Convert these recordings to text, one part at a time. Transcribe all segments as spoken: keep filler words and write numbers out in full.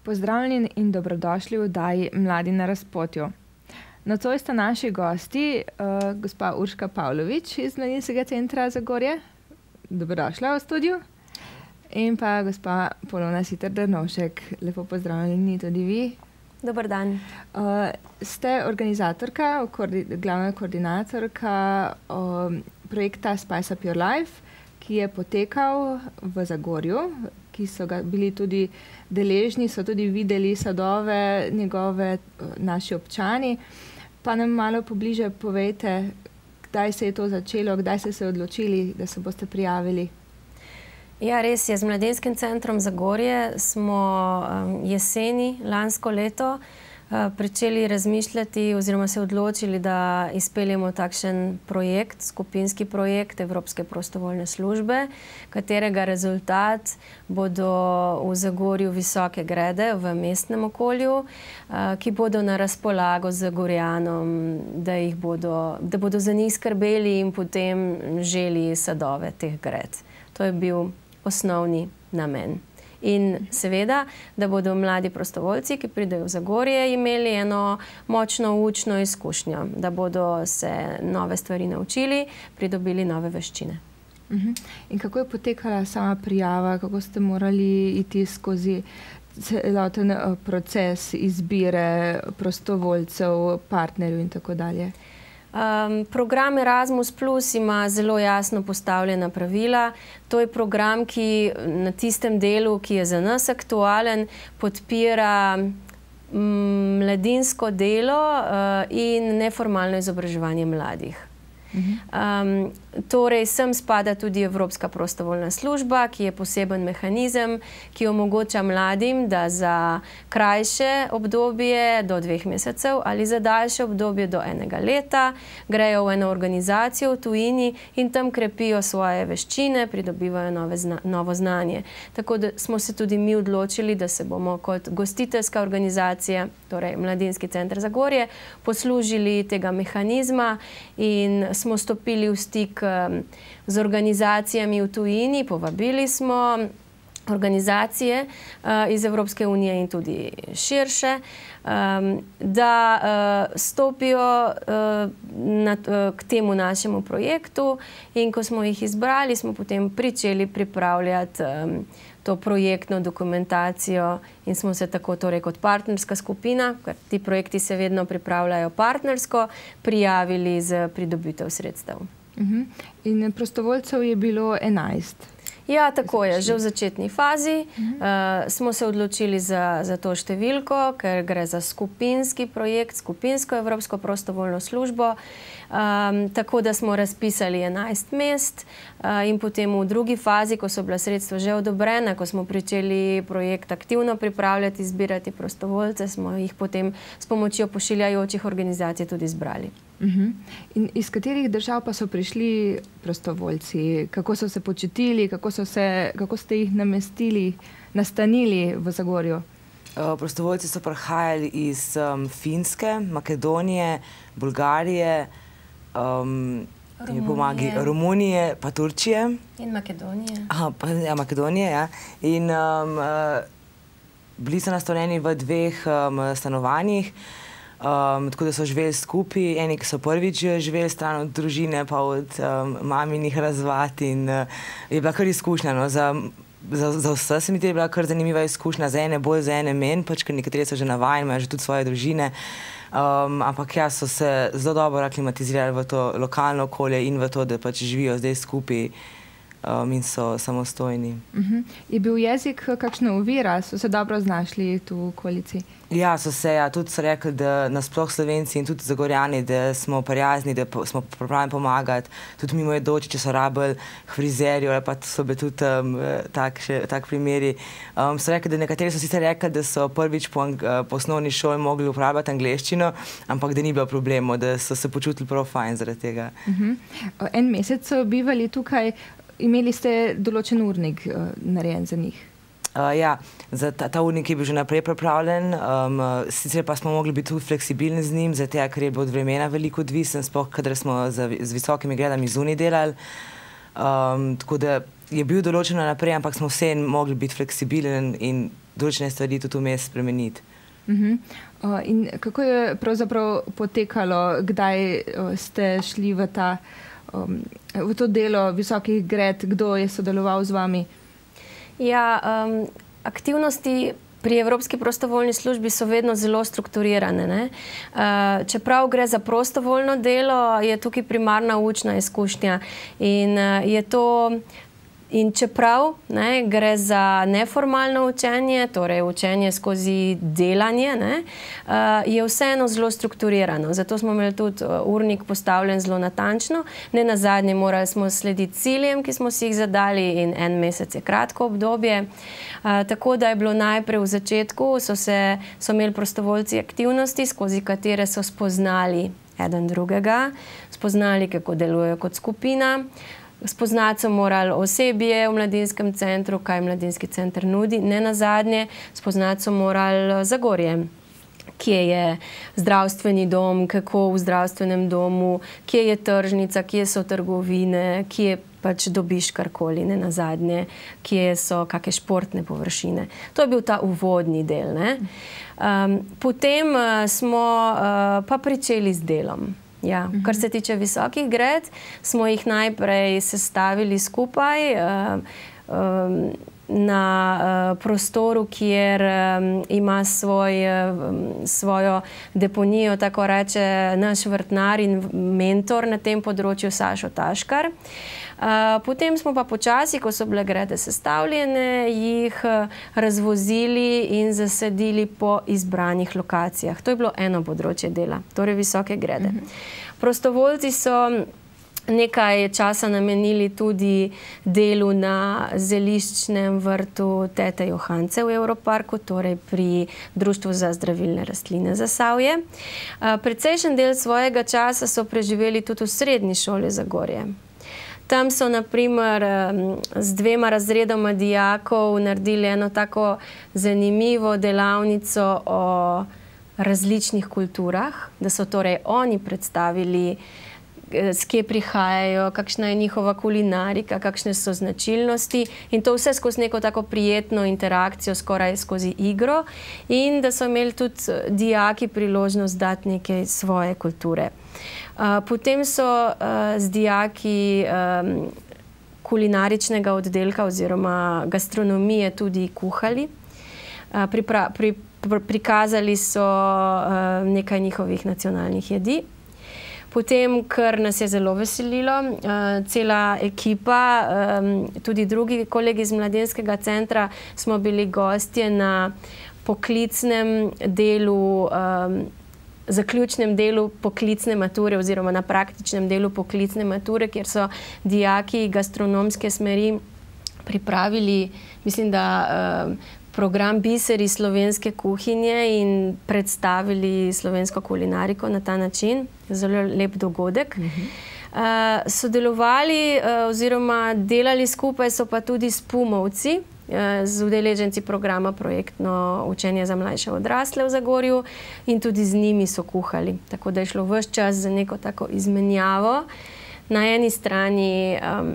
Pozdravljeni in dobrodošli v oddaji Mladi na razpotju. Nocoj sta naši gosti, uh, gospa Urška Pavlović iz Mladinskega centra Zagorje. Dobrodošla v studiu. In pa gospa Polona Siter-Drnovšek. Lepo pozdravljeni tudi vi. Dober dan. Uh, ste organizatorka, koordi, glavna koordinatorka uh, projekta Spice Up Your Life, ki je potekal v Zagorju, ki so ga bili tudi deležni, so tudi videli sadove njegove naši občani. Pa nam malo pobliže povejte, kdaj se je to začelo, kdaj ste se odločili, da se boste prijavili. Ja, res je. Z Mladinskim centrom Zagorje smo um, jeseni lansko leto uh, pričeli razmišljati oziroma se odločili, da izpeljemo takšen projekt, skupinski projekt Evropske prostovoljne službe, katerega rezultat bodo v Zagorju visoke grede v mestnem okolju, uh, ki bodo na razpolago Zagorjanom, da, jih bodo, da bodo za njih skrbeli in potem želi sadove teh gred. To je bil osnovni namen. In seveda, da bodo mladi prostovoljci, ki pridejo v Zagorje, imeli eno močno učno izkušnjo, da bodo se nove stvari naučili, pridobili nove veščine. Uh-huh. In kako je potekala sama prijava, kako ste morali iti skozi celoten uh, proces izbire prostovoljcev, partnerjev in tako dalje? Um, program Erasmus Plus ima zelo jasno postavljena pravila. To je program, ki na tistem delu, ki je za nas aktualen, podpira m, mladinsko delo uh, in neformalno izobraževanje mladih. Um, torej, sem spada tudi Evropska prostovoljna služba, ki je poseben mehanizem, ki omogoča mladim, da za krajše obdobje do dveh mesecev ali za daljše obdobje do enega leta grejo v eno organizacijo v tujini in tam krepijo svoje veščine, pridobivajo nove zna novo znanje. Tako da smo se tudi mi odločili, da se bomo kot gostiteljska organizacija, torej Mladinski center Zagorje, poslužili tega mehanizma in smo stopili v stik um, z organizacijami v tujini, povabili smo organizacije uh, iz Evropske unije in tudi širše, um, da uh, stopijo uh, na, uh, k temu našemu projektu in ko smo jih izbrali, smo potem pričeli pripravljati um, to projektno dokumentacijo in smo se tako torej kot partnerska skupina, ker ti projekti se vedno pripravljajo partnersko, prijavili z pridobitev sredstev. Uh-huh. In prostovoljcev je bilo enajst. Ja, tako je. Že v začetni fazi uh-huh. uh, smo se odločili za, za to številko, ker gre za skupinski projekt, skupinsko Evropsko prostovoljno službo. Um, tako da smo razpisali enajst mest uh, in potem v drugi fazi, ko so bila sredstva že odobrena, ko smo pričeli projekt aktivno pripravljati, zbirati prostovoljce, smo jih potem s pomočjo pošiljajočih organizacij tudi zbrali. Uh-huh. In iz katerih držav pa so prišli prostovoljci? Kako so se počutili? Kako, so se, kako ste jih namestili, nastanili v Zagorju? Uh, prostovoljci so prihajali iz um, Finske, Makedonije, Bolgarije, um, Romunije. Romunije, pa Turčije. In Makedonije. Aha, pa, ja, Makedonije, ja. In um, uh, bili so nastanjeni v dveh um, stanovanjih. Um, tako da so živeli skupaj, eni, ki so prvič živeli stran od družine, pa od um, maminih razvad in uh, je bila kar izkušnja. No, za, za, za vse se mi je bila kar zanimiva izkušnja, za ene bolj, za ene menj, pač, ker nekateri so že navajeni, imajo že tudi svoje družine. Um, ampak ja, so se zelo dobro aklimatizirali v to lokalno okolje in v to, da pač živijo zdaj skupaj um, in so samostojni. Uh-huh. Je bil jezik kakšna ovira? So se dobro znašli tu v okolici? Ja, so se, ja, tudi so rekli, da nasploh Slovenci in tudi Zagorjani, da smo prijazni, da smo pripravljeni pomagati. Tudi mimoidoči, če so rabili frizerjo, ali pa so bili tudi um, tak, še, tak primeri. Um, so rekli, da nekateri so sicer rekli, da so prvič po, po osnovni šoli mogli uporabljati angleščino, ampak da ni bilo problema, da so se počutili prav fajn zaradi tega. Uh-huh. En mesec so bivali tukaj, imeli ste določen urnik uh, narejen za njih? Uh, ja, za ta, ta urnik je bil že naprej pripravljen, um, sicer pa smo mogli biti tudi fleksibilni z njim, zato ker je bilo od vremena veliko odvisen, sploh kadar smo z, z visokimi gradami zunaj delali. Um, tako da je bil določeno naprej, ampak smo vseeno mogli biti fleksibilni in določene stvari tudi vmes spremeniti. Uh-huh. uh, in kako je pravzaprav potekalo, kdaj uh, ste šli v, ta, um, v to delo visokih gred, kdo je sodeloval z vami? Ja, um, aktivnosti pri Evropski prostovoljni službi so vedno zelo strukturirane. Ne? Uh, čeprav gre za prostovoljno delo, je tukaj primarna učna izkušnja in uh, je to. In čeprav ne, gre za neformalno učenje, torej učenje skozi delanje, ne, je vseeno zelo strukturirano. Zato smo imeli tudi urnik postavljen zelo natančno. Ne nazadnje morali smo slediti ciljem, ki smo si jih zadali, in en mesec je kratko obdobje. Tako da je bilo najprej v začetku, so, se, so imeli prostovoljci aktivnosti, skozi katere so spoznali eden drugega, spoznali, kako delujejo kot skupina. Spoznati so morali osebje v mladinskem centru, kaj mladinski center nudi. Ne nazadnje, spoznati so morali Zagorje, kje je zdravstveni dom, kako v zdravstvenem domu, kje je tržnica, kje so trgovine, kje pač dobiš karkoli, ne nazadnje, kje so kakšne športne površine. To je bil ta uvodni del. Ne? Um, potem uh, smo uh, pa pričeli z delom. Ja, kar se tiče visokih gred, smo jih najprej sestavili skupaj uh, um, na uh, prostoru, kjer um, ima svoj, um, svojo deponijo, tako reče naš vrtnar in mentor na tem področju Sašo Taškar. Uh, potem smo pa počasi, ko so bile grede sestavljene, jih uh, razvozili in zasedili po izbranih lokacijah. To je bilo eno področje dela, torej visoke grede. Uh-huh. Prostovoljci so nekaj časa namenili tudi delu na zeliščnem vrtu tete Johance v Evroparku, torej pri Društvu za zdravilne rastline Zasavje. Uh, precejšen del svojega časa so preživeli tudi v srednji šoli Zagorje. Tam so na primer z dvema razredoma dijakov naredili eno tako zanimivo delavnico o različnih kulturah, da so torej oni predstavili, s kje prihajajo, kakšna je njihova kulinarika, kakšne so značilnosti, in to vse skozi neko tako prijetno interakcijo, skoraj skozi igro, in da so imeli tudi dijaki priložnost dati nekaj svoje kulture. Uh, potem so uh, z dijaki um, kulinaričnega oddelka oziroma gastronomije tudi kuhali. Uh, pripra, pri, pr, prikazali so uh, nekaj njihovih nacionalnih jedi. Potem, kar nas je zelo veselilo, uh, cela ekipa, um, tudi drugi kolegi iz mladinskega centra, smo bili gostje na poklicnem delu um, zaključnem delu poklicne mature oziroma na praktičnem delu poklicne mature, kjer so dijaki gastronomske smeri pripravili, mislim, da uh, program Biseri slovenske kuhinje in predstavili slovensko kulinariko na ta način. Zelo lep dogodek. Uh-huh. uh, sodelovali uh, oziroma delali skupaj so pa tudi s Pumovci, z udeleženci programa Projektno učenje za mlajše odrasle v Zagorju, in tudi z njimi so kuhali. Tako da je šlo ves čas za neko tako izmenjavo. Na eni strani um,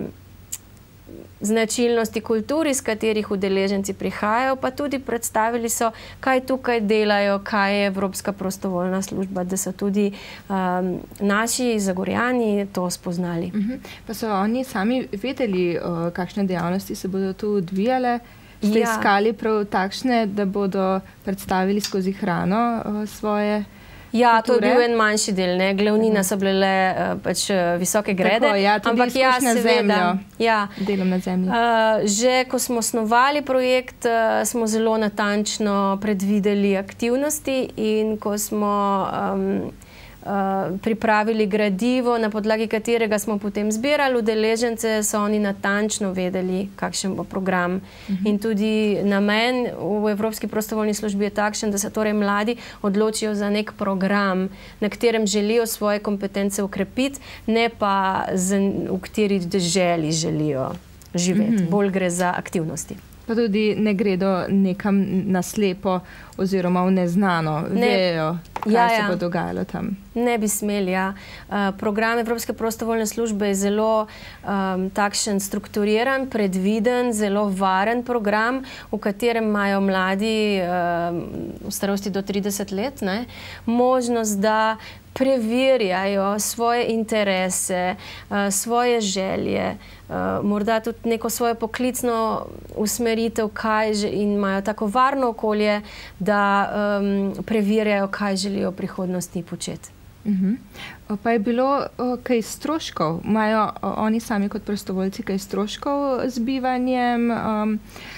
značilnosti kultur, iz katerih udeleženci prihajajo, pa tudi predstavili so, kaj tukaj delajo, kaj je Evropska prostovoljna služba, da so tudi um, naši Zagorjani to spoznali. Uh-huh. Pa so oni sami vedeli, uh, kakšne dejavnosti se bodo tu odvijale? Ste ja. iskali prav takšne, da bodo predstavili skozi hrano uh, svoje Ja, kulture? To je bil en manjši del, ne? Glavnina so bile le uh, pač visoke grede. Tako, ja, tudi ampak ja, seveda, ja, delom na zemlji. Uh, že ko smo osnovali projekt, uh, smo zelo natančno predvideli aktivnosti, in ko smo um, uh, pripravili gradivo, na podlagi katerega smo potem zbirali udeležence, so oni natančno vedeli, kakšen bo program. Uh-huh. In tudi namen v Evropski prostovoljni službi je takšen, da se torej mladi odločijo za nek program, na katerem želijo svoje kompetence ukrepiti, ne pa z, v kateri deželi želijo živeti. Uh-huh. Bolj gre za aktivnosti. Pa tudi ne gredo nekam naslepo oziroma v neznano. Ne, Vejo. kaj Ja, se ja. bo dogajalo tam? Ne bi smeli, ja. Uh, program Evropske prostovoljne službe je zelo um, takšen strukturiran, predviden, zelo varen program, v katerem imajo mladi um, v starosti do trideset let, ne, možnost, da preverjajo svoje interese, uh, svoje želje, uh, morda tudi neko svojo poklicno usmeritev, kaj že, in imajo tako varno okolje, da um, preverjajo, kaj želijo v prihodnosti početi. Uh-huh. Pa je bilo o, kaj stroškov? Imajo o, oni sami kot prostovoljci kaj stroškov z bivanjem, um,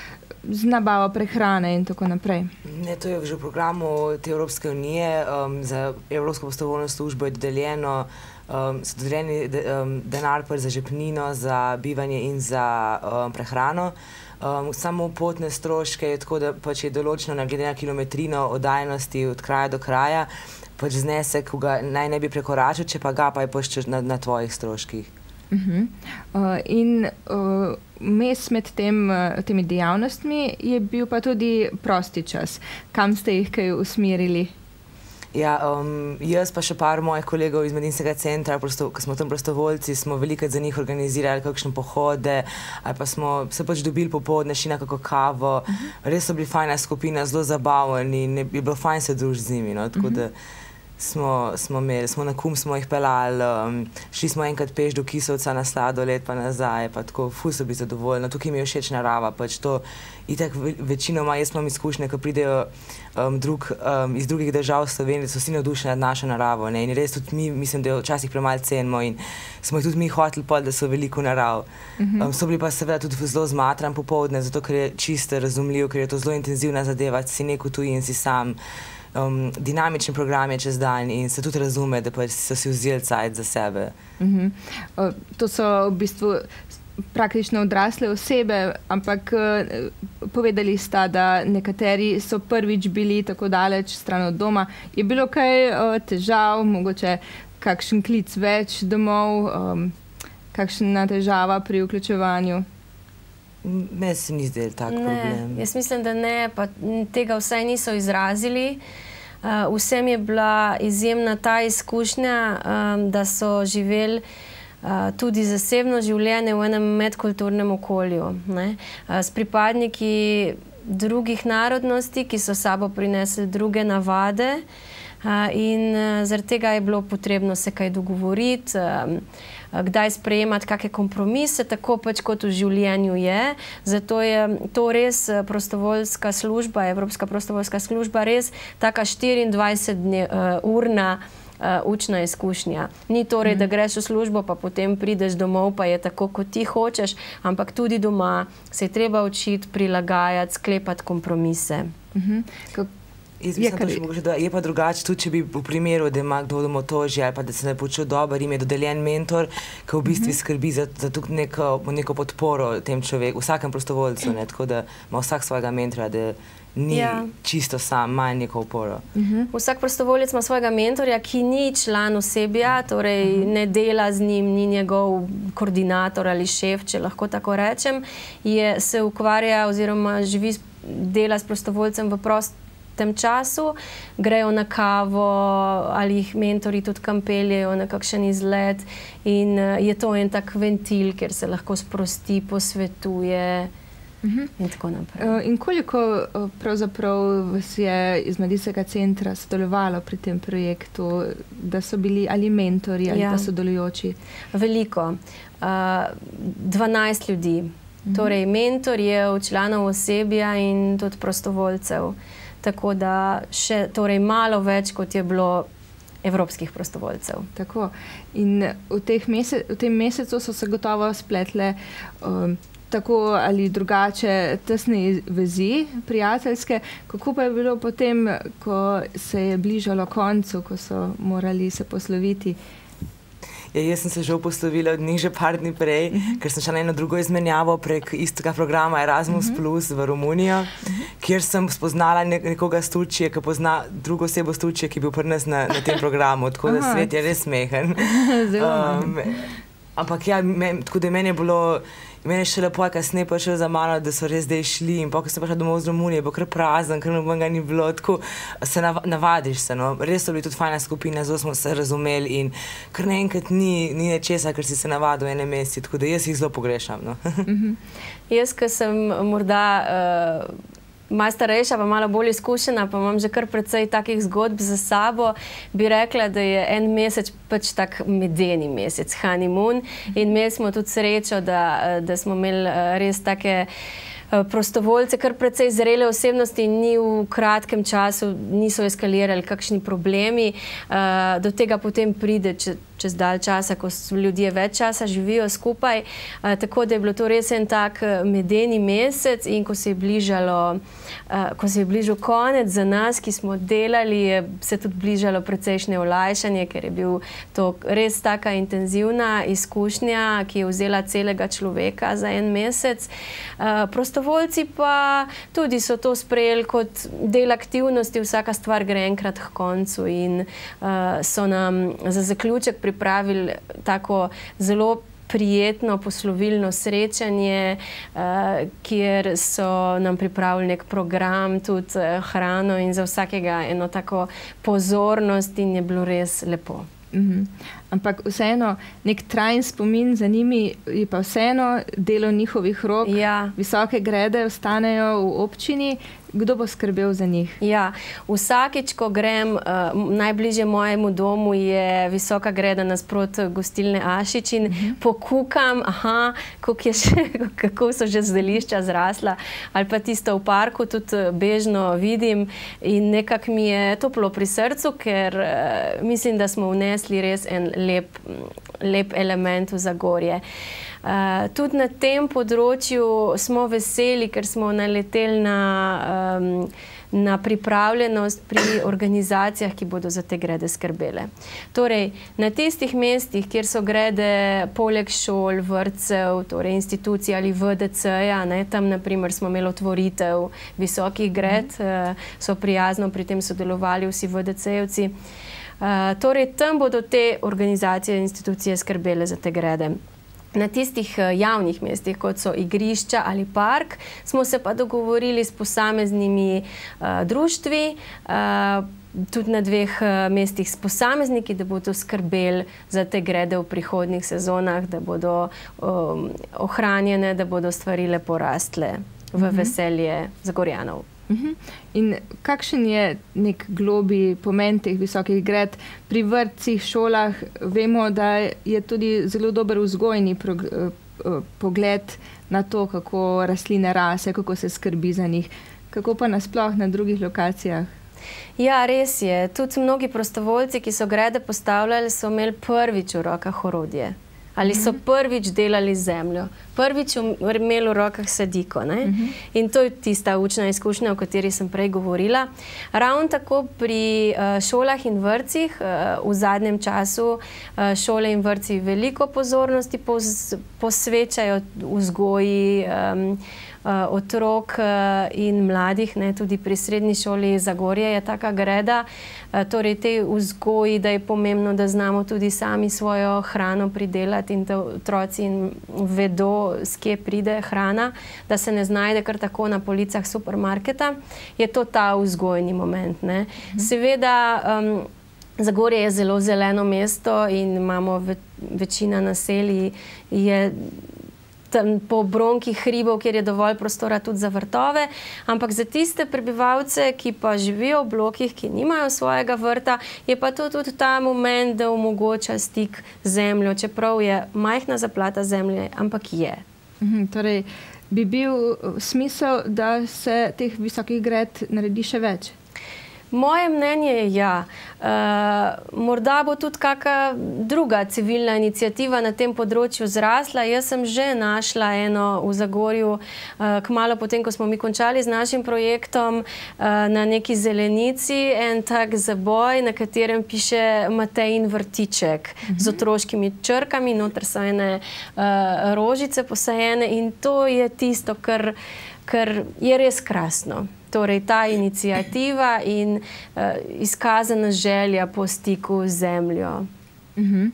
z nabavo prehrane in tako naprej? Ne, to je že v programu te Evropske unije. Um, za Evropsko prostovoljno službo je dodeljeno, um, so dodeljeni de, um, denar za žepnino, za bivanje in za um, prehrano. Um, samo potne stroške je tako, da pač je določeno glede na kilometrino oddaljenosti od kraja do kraja, pač znesek, ki ga naj ne bi prekoračil, če pa ga, pa je pač na, na tvojih stroških. Uh-huh. uh, in uh, mes med tem, uh, temi dejavnostmi je bil pa tudi prosti čas. Kam ste jih kaj usmerili? Ja, um, jaz pa še par mojih kolegov iz Mladinskega centra, prosto, ko smo tam prostovoljci, smo velikrat za njih organizirali kakšne pohode, ali pa smo se pač dobili popoldne, šli na kako kavo. Uh-huh. Res so bili fajna skupina, zelo zabavni in je bilo fajn se družiti z njimi. No? Tako uh-huh. da smo, smo imeli, smo na kum smo jih pelali, um, šli smo enkrat peš do Kisovca na sladoled pa nazaj, pa tako ful so bili zadovoljni. Tukaj mi je všeč narava, pač to itak večinoma, jaz imam izkušnje, ko pridejo um, drug, um, iz drugih držav v Sloveniji, so vsi navdušeni nad našo naravo, ne? In res tudi mi, mislim, da jo včasih premalo cenimo in smo jih tudi mi hoteli pol, da so veliko narav. Um, so bili pa seveda tudi zelo zmatran popoldne, zato ker je čisto razumljiv, ker je to zelo intenzivna zadeva, si neko tuji in si sam. Um, dinamičen program je čez dan in se tudi razume, da pa so si vzeli cajt za sebe. Uh-huh. uh, to so v bistvu praktično odrasle osebe, ampak uh, povedali sta, da nekateri so prvič bili tako daleč stran od doma. Je bilo kaj uh, težav, mogoče kakšen klic več domov, um, kakšna težava pri vključevanju? Meni se ni zdel tak ne, problem. Jaz mislim, da ne, pa tega vsaj niso izrazili. Uh, vsem je bila izjemna ta izkušnja, um, da so živeli uh, tudi zasebno življenje v enem medkulturnem okolju, ne? Uh, s pripadniki drugih narodnosti, ki so s sabo prinesli druge navade, uh, in uh, zaradi tega je bilo potrebno se kaj dogovoriti, um, kdaj sprejemati kakšne kompromise, tako pač kot v življenju je. Zato je to res prostovoljska služba, Evropska prostovoljska služba, res taka štiriindvajseturna uh, učna izkušnja. Ni torej, da greš v službo, pa potem prideš domov, pa je tako, kot ti hočeš, ampak tudi doma se je treba učiti, prilagajati, sklepati kompromise. Uh-huh. Jaz mislim, je, mogoče, da je pa drugače, tudi če bi v primeru, da ima kdo domotožje ali pa da se ne počuti dobro, jim je dodeljen mentor, ki v bistvu uh-huh. skrbi za, za tudi neko, neko podporo tem človeku, vsakem prostovoljcu, ne, tako da ima vsak svojega mentora, da ni ja. čisto sam, ima neko oporo. Uh-huh. Vsak prostovoljec ima svojega mentorja, ki ni član osebja, torej uh-huh. ne dela z njim, ni njegov koordinator ali šef, če lahko tako rečem, je, se ukvarja oziroma živi, dela s prostovoljcem v prost tem času, grejo na kavo ali jih mentori tudi kam peljejo na kakšen izlet in uh, je to en tak ventil, kjer se lahko sprosti, posvetuje uh-huh. in tako naprej. Uh, in koliko uh, pravzaprav vas je iz Mladinskega centra sodelovalo pri tem projektu, da so bili ali mentori ali ja. pa sodelujoči? Veliko. Uh, dvanajst ljudi. Uh-huh. Torej mentorjev, članov osebja in tudi prostovoljcev. Tako da še torej malo več, kot je bilo evropskih prostovoljcev. Tako. In v, teh mesec, v tem mesecu so se gotovo spletle um, tako ali drugače tesne vezi, prijateljske. Kako pa je bilo potem, ko se je bližalo koncu, ko so morali se posloviti? Ja, jaz sem se že poslovila od njih že par dni prej, uh-huh. ker sem šla na eno drugo izmenjavo prek istega programa Erasmus uh-huh. Plus v Romunijo, uh-huh. kjer sem spoznala nekoga z Turčije, ki pozna drugo osebo z Turčije, ki je bil pri nas na, na tem programu, tako da svet je res smehen. um, ampak ja, men, tako da meni je bilo, meni je še lepo, kasneje prišel za mano, da so res zdaj šli in pa, ko sem prišla domov z Romunije, bo kar prazen, ker nobenega ni bilo, tako se nav navadiš se, no. Res so bili tudi fajna skupina, zelo smo se razumeli in kar naenkrat ni, ni nečesa, ker si se navadil ene meseci, tako da jaz jih zelo pogrešam, no. Mm-hmm. Jaz, ko sem morda uh, malo starejša, pa malo bolj izkušena, pa imam že kar precej takih zgodb za sabo, bi rekla, da je en mesec pač tak medeni mesec, honeymoon, in imeli smo tudi srečo, da, da smo imeli res take prostovoljce, kar precej zrele osebnosti in ni v kratkem času, niso eskalirali kakšni problemi. Do tega potem pride čez dalj časa, ko ljudje več časa živijo skupaj. Tako da je bilo to res en tak medeni mesec in ko se je bližalo, ko se je bližal konec za nas, ki smo delali, je se tudi bližalo precejšnje olajšanje, ker je bil to res taka intenzivna izkušnja, ki je vzela celega človeka za en mesec. Prostovoljci pa tudi so to sprejeli kot del aktivnosti, vsaka stvar gre enkrat k koncu in uh, so nam za zaključek pripravili tako zelo prijetno poslovilno srečanje, uh, kjer so nam pripravili nek program, tudi uh, hrano in za vsakega eno tako pozornost in je bilo res lepo. Mm-hmm. Ampak vseeno, nek trajen spomin za njimi je pa vseeno delo njihovih rok. Ja. Visoke grede ostanejo v občini. Kdo bo skrbel za njih? Ja, vsakič, ko grem, uh, najbližje mojemu domu je Visoka greda nasprot gostilne Ašič in uh-huh. pokukam, aha, je še, kako so že zdelišča zrasla, ali pa tisto v parku tudi bežno vidim in nekako mi je toplo pri srcu, ker uh, mislim, da smo vnesli res en lep, lep element v Zagorje. Uh, tudi na tem področju smo veseli, ker smo naleteli na, um, na pripravljenost pri organizacijah, ki bodo za te grede skrbele. Torej, na tistih mestih, kjer so grede poleg šol, vrtcev, torej institucij ali V D C-ja, tam naprimer smo imeli otvoritev visokih gred, mm. uh, so prijazno pri tem sodelovali vsi V D C-jevci. Uh, torej, tam bodo te organizacije in institucije skrbele za te grede. Na tistih javnih mestih, kot so igrišča ali park, smo se pa dogovorili s posameznimi uh, društvi, uh, tudi na dveh uh, mestih s posamezniki, da bodo skrbeli za te grede v prihodnjih sezonah, da bodo um, ohranjene, da bodo stvari lepo rastle v uh-huh. veselje Zagorjanov. Uh-huh. In kakšen je nek globi pomen teh visokih gred pri vrtcih, šolah? Vemo, da je tudi zelo dober vzgojni pogled na to, kako rastline rase, kako se skrbi za njih. Kako pa nasploh na drugih lokacijah? Ja, res je. Tudi mnogi prostovoljci, ki so grede postavljali, so imeli prvič v rokah orodje. Ali so prvič delali zemljo, prvič imeli v rokah sadiko. Ne? Uh-huh. In to je tista učna izkušnja, o kateri sem prej govorila. Ravno tako pri uh, šolah in vrtcih uh, v zadnjem času uh, šole in vrtci veliko pozornosti pos posvečajo vzgoji um, uh, otrok uh, in mladih, ne? Tudi pri srednji šoli Zagorje je taka greda. Uh, torej, tej vzgoji, da je pomembno, da znamo tudi sami svojo hrano pridelati in da otroci vedo, s kje pride hrana, da se ne znajde kar tako na policah supermarketa, je to ta vzgojni moment. Ne? Mhm. Seveda, um, Zagorje je zelo zeleno mesto in imamo ve večina naselij je tam po obronkih hribov, kjer je dovolj prostora tudi za vrtove, ampak za tiste prebivalce, ki pa živijo v blokih, ki nimajo svojega vrta, je pa to tudi ta moment, da omogoča stik z zemljo, čeprav je majhna zaplata zemlje, ampak je. Mhm, torej, bi bil smisel, da se teh visokih gred naredi še več? Moje mnenje je ja. Uh, morda bo tudi kakšna druga civilna iniciativa na tem področju zrasla. Jaz sem že našla eno v Zagorju, uh, kmalu potem, ko smo mi končali z našim projektom, uh, na neki zelenici, en tak zaboj, na katerem piše Matejin vrtiček uh-huh. z otroškimi črkami, noter so ene uh, rožice posajene in to je tisto, kar, kar je res krasno. Torej, ta iniciativa in uh, izkazana želja po stiku z zemljo. Uh-huh.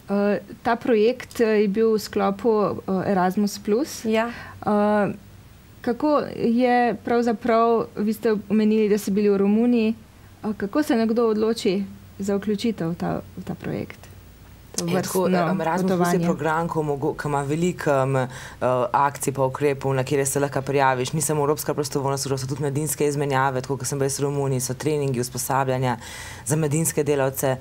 Uh, ta projekt je bil v sklopu uh, Erasmus plus. Ja. Uh, kako je pravzaprav, vi ste omenili, da ste bili v Romuniji, uh, kako se nekdo odloči za vključitev v ta, v ta projekt? Je tako, um, Erasmus plus je program, ki ima veliko um, uh, akcij pa ukrepov, na kjer se lahko prijaviš. Ni samo Evropska prostovoljna služba, so tudi mladinske izmenjave, tako kot sem bil v Romuniji, so treningi, usposabljanja za mladinske delavce.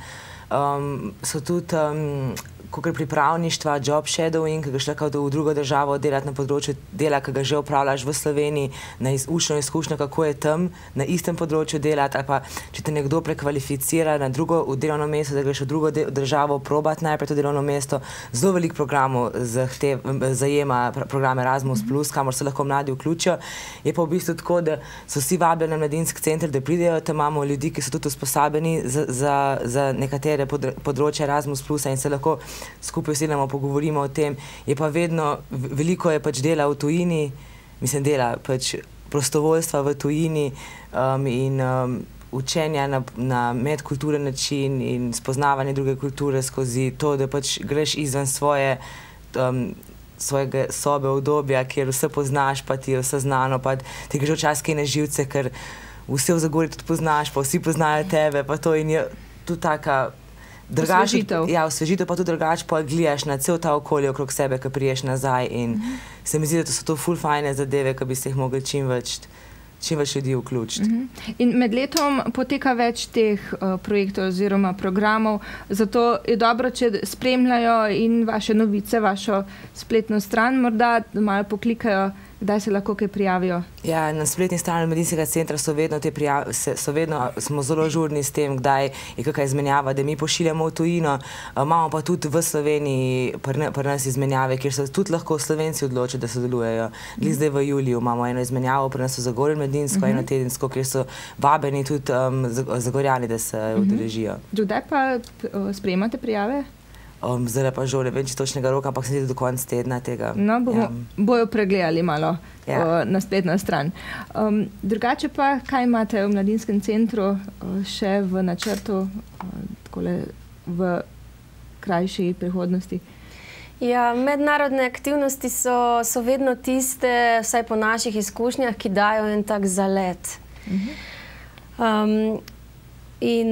Um, so tudi um, kakor pripravništva, job shadowing, ki ga šla v drugo državo delati na področju dela, ki ga že upravljaš v Sloveniji, na učno izkušnjo, kako je tam na istem področju delati, ali pa če te nekdo prekvalificira na drugo v delovno mesto, da greš v drugo državo probati najprej to delovno mesto. Zelo veliko programov zahtev, zajema program Erasmus plus, kamor se lahko mladi vključijo. Je pa v bistvu tako, da so vsi vabljeni na mladinski center, da pridejo, tam imamo ljudi, ki so tudi usposobljeni za, za, za nekatere področje Erasmus plusa in se lahko skupaj usedemo, pogovorimo o tem. Je pa vedno, veliko je pač dela v tujini, mislim dela pač prostovoljstva v tujini um, in um, učenja na, na medkulturen način in spoznavanje druge kulture skozi to, da pač greš izven svoje um, svojega sobe, obdobja, kjer vse poznaš, pa ti je vse znano, pa ti greš včasih na živce, ker vse v Zagorju tudi poznaš, pa vsi poznajo tebe, pa to in je tudi taka osvežitev. Ja, osvežitev, pa tudi drugače pa gledaš na cel ta okolje okrog sebe, ki priješ nazaj in uh-huh. se mi zdi, da so to ful fajne zadeve, ki bi se jih mogli čim več, čim več ljudi vključiti. Uh-huh. In med letom poteka več teh uh, projektov oziroma programov, zato je dobro, če spremljajo in vaše novice, vašo spletno stran, morda malo poklikajo, kdaj se lahko kaj prijavijo? Ja, na spletni strani mladinskega centra so vedno te prijave, so vedno, smo zelo žurni s tem, kdaj je kakšna izmenjava, da mi pošiljamo v tujino. Imamo pa tudi v Sloveniji pri, pri nas izmenjave, kjer se tudi lahko Slovenci odločijo, da sodelujejo. Glih zdaj v juliju imamo eno izmenjavo pri nas v Zagorju mladinsko, uh-huh. eno tedensko, kjer so vabeni tudi um, Zagorjani, da se uh-huh. udeležijo. Kdaj pa sprejemate prijave? Um, zdaj pa žal ne vem, če točnega roka, ampak se zdi do konca tedna tega. No, bomo, ja. bojo pregledali malo ja. o, na spletno stran. Um, drugače pa, kaj imate v mladinskem centru o, še v načrtu, o, takole, v krajši prihodnosti? Ja, mednarodne aktivnosti so, so vedno tiste, vsaj po naših izkušnjah, ki dajo en tak zalet. Uh-huh. um, In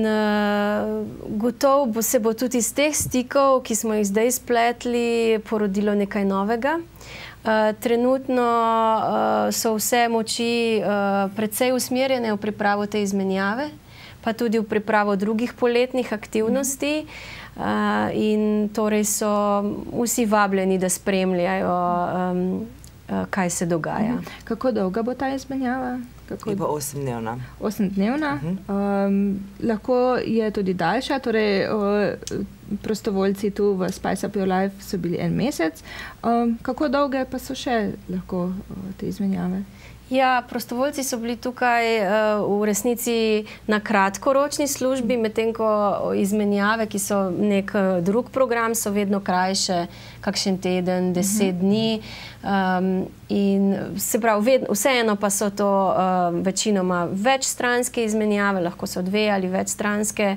uh, gotovo bo se bo tudi iz teh stikov, ki smo jih zdaj spletli, porodilo nekaj novega. Uh, trenutno uh, so vse moči uh, precej usmerjene v pripravo te izmenjave, pa tudi v pripravo drugih poletnih aktivnosti. Uh, in torej so vsi vabljeni, da spremljajo, um, uh, kaj se dogaja. Kako dolga bo ta izmenjava? Kako? Je pa osemdnevna. Osemdnevna. Uh-huh. um, lahko je tudi daljša, torej uh, prostovoljci tu v Spice Up Your Life so bili en mesec. Um, kako dolge pa so še lahko uh, te izmenjave? Ja, prostovoljci so bili tukaj uh, v resnici na kratkoročni službi, medtem ko izmenjave, ki so nek uh, drug program, so vedno krajše, kakšen teden, deset uh-huh. dni. Um, in se pravi, vedno, vseeno pa so to uh, večinoma večstranske izmenjave, lahko so dve ali večstranske,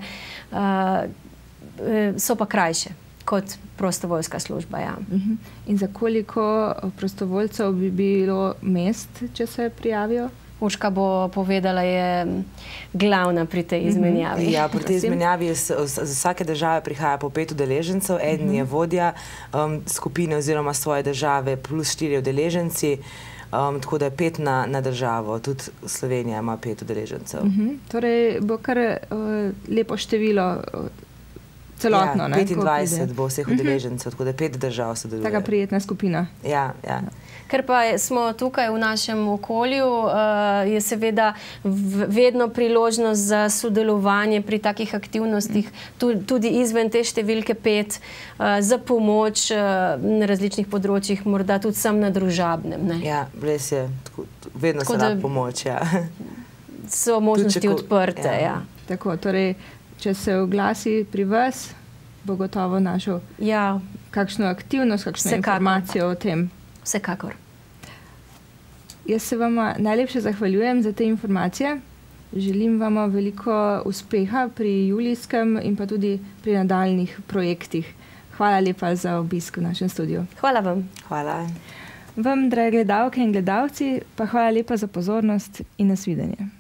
uh, so pa krajše kot prostovoljska služba, ja. Uh-huh. In za koliko prostovoljcev bi bilo mest, če se prijavijo? Urška bo povedala, je glavna pri tej izmenjavi. Ja, pri tej izmenjavi z vsake države prihaja po pet udeležencev, eden je vodja um, skupine oziroma svoje države plus štiri udeleženci, um, tako da je pet na, na državo. Tudi Slovenija ima pet udeležencev. Uh-huh. Torej bo kar uh, lepo število uh, celotno, ja, ne? petindvajset bo vseh udeležencev, tako da pet držav sodeluje. Taka prijetna skupina. Ja, ja. Ker pa smo tukaj v našem okolju, uh, je seveda vedno priložnost za sodelovanje pri takih aktivnostih, tudi izven te številke pet, uh, za pomoč uh, na različnih področjih, morda tudi sam na družabnem. Ne? Ja, res je. Tako, vedno tako se da pomoč, ja. So možnosti tudi, odprte, ja. ja. Tako, torej, če se oglasi pri vas, bo gotovo našel ja. kakšno aktivnost, kakšno Vsekakor. informacijo o tem. Vsekakor. Jaz se vam najlepše zahvaljujem za te informacije. Želim vam veliko uspeha pri julijskem in pa tudi pri nadaljnih projektih. hvala lepa za obisk v našem studiu. Hvala vam. Hvala. Vam, drage gledalke in gledalci, pa hvala lepa za pozornost in nasvidenje.